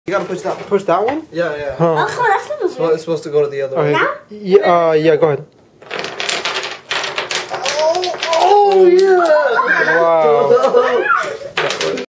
You gotta push that one. Push that one? Yeah, yeah. Huh. Oh, that's gonna move. So it's supposed to go to the other way. Now? Yeah, yeah, go ahead. Oh, yeah.